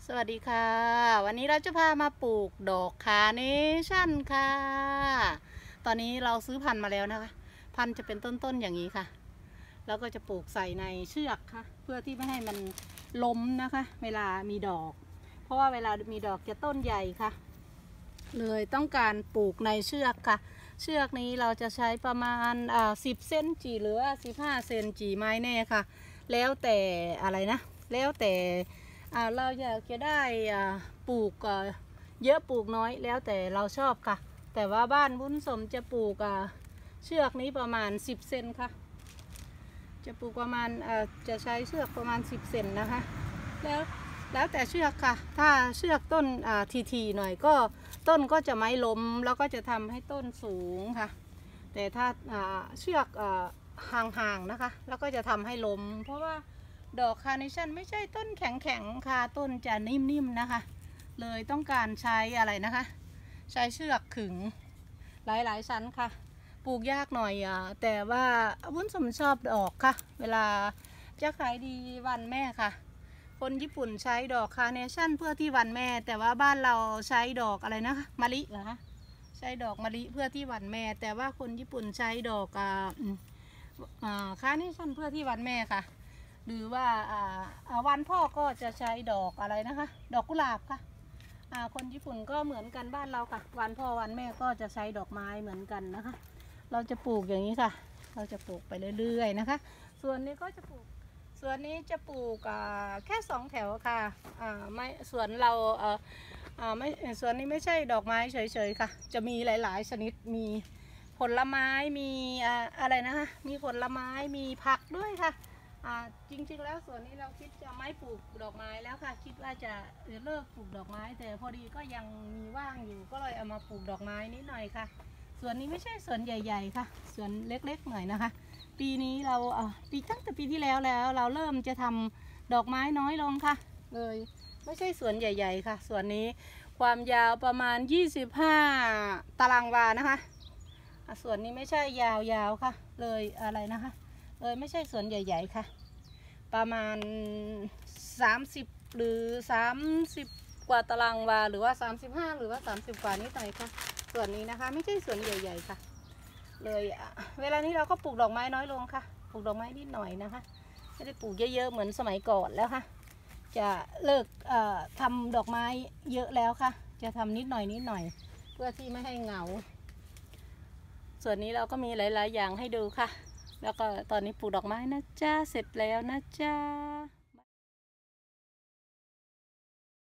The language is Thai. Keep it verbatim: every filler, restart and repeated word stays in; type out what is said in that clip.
สวัสดีค่ะวันนี้เราจะพามาปลูกดอกคาร์เนชั่นค่ะตอนนี้เราซื้อพันธุ์มาแล้วนะคะพันธุ์จะเป็นต้นๆอย่างนี้ค่ะแล้วก็จะปลูกใส่ในเชือกค่ะเพื่อที่ไม่ให้มันล้มนะคะเวลามีดอกเพราะว่าเวลามีดอกจะต้นใหญ่ค่ะเลยต้องการปลูกในเชือกค่ะเชือกนี้เราจะใช้ประมาณอ่าสิบเซนจีหรือว่าสิบห้าเซนจีไม้แน่ค่ะแล้วแต่อะไรนะแล้วแต่เราอยากจะได้ปลูกเยอะปลูกน้อยแล้วแต่เราชอบค่ะแต่ว่าบ้านบุญสมจะปลูกเชือกนี้ประมาณสิบเซนค่ะจะปลูกประมาณจะใช้เชือกประมาณสิบเซนนะคะแล้วแล้วแต่เชือกค่ะถ้าเชือกต้นทีๆหน่อยก็ต้นก็จะไม่ล้มแล้วก็จะทำให้ต้นสูงค่ะแต่ถ้าเชือกห่างๆนะคะแล้วก็จะทำให้ล้มเพราะว่าดอกคาร์เนชั่นไม่ใช่ต้นแข็งๆค่ะต้นจะนิ่มๆนะคะเลยต้องการใช้อะไรนะคะใช้เชือกขึงหลายๆชั้นค่ะปลูกยากหน่อยอ่ะแต่ว่าวุ้นสมชอบดอกค่ะเวลาจะขายดีวันแม่ค่ะคนญี่ปุ่นใช้ดอกคาร์เนชั่นเพื่อที่วันแม่แต่ว่าบ้านเราใช้ดอกอะไรนะคะมะลิเหรอคะใช้ดอกมะลิเพื่อที่วันแม่แต่ว่าคนญี่ปุ่นใช้ดอกอ่าคาร์เนชั่นเพื่อที่วันแม่ค่ะหรือว่าวันพ่อก็จะใช้ดอกอะไรนะคะดอกกุหลาบค่ะคนญี่ปุ่นก็เหมือนกันบ้านเราค่ะวันพ่อวันแม่ก็จะใช้ดอกไม้เหมือนกันนะคะเราจะปลูกอย่างนี้ค่ะเราจะปลูกไปเรื่อยๆนะคะส่วนนี้ก็จะปลูกส่วนนี้จะปลูกแค่สองแถวค่ะไม่ส่วนเราไม่ส่วนนี้ไม่ใช่ดอกไม้เฉยๆค่ะจะมีหลายๆชนิดมีผลไม้มีอะไรนะคะมีผลไม้มีผักด้วยค่ะจริงๆแล้วส่วนนี้เราคิดจะไม่ปลูกดอกไม้แล้วค่ะคิดว่าจะเลิกปลูกดอกไม้แต่พอดีก็ยังมีว่างอยู่ก็เลยเอามาปลูกดอกไม้นิดหน่อยค่ะส่วนนี้ไม่ใช่สวนใหญ่ๆค่ะสวนเล็กๆหน่อยนะคะปีนี้เราปีตั้งแต่ปีที่แล้วแล้วเราเริ่มจะทำดอกไม้น้อยลงค่ะเลยไม่ใช่สวนใหญ่ๆค่ะส่วนนี้ความยาวประมาณยี่สิบห้าตารางวานะคะส่วนนี้ไม่ใช่ยาวๆค่ะเลยอะไรนะคะเลยไม่ใช่สวนใหญ่ๆค่ะประมาณสามสิบหรือสามสิบกว่าตารางวาหรือว่าสามสิบห้าหรือว่าสามสิบกว่านิดหน่อยค่ะส่วนนี้นะคะไม่ใช่สวนใหญ่ๆค่ะเลยเวลานี้เราก็ปลูกดอกไม้น้อยลงค่ะปลูกดอกไม้นิดหน่อยนะคะไม่ได้ปลูกเยอะๆเหมือนสมัยก่อนแล้วค่ะจะเลิกทำดอกไม้เยอะแล้วค่ะจะทำนิดหน่อยนิดหน่อยเพื่อที่ไม่ให้เหงาส่วนนี้เราก็มีหลายๆอย่างให้ดูค่ะแล้วก็ตอนนี้ปลูกดอกไม้นะจ๊ะเสร็จแล้วนะจ๊ะ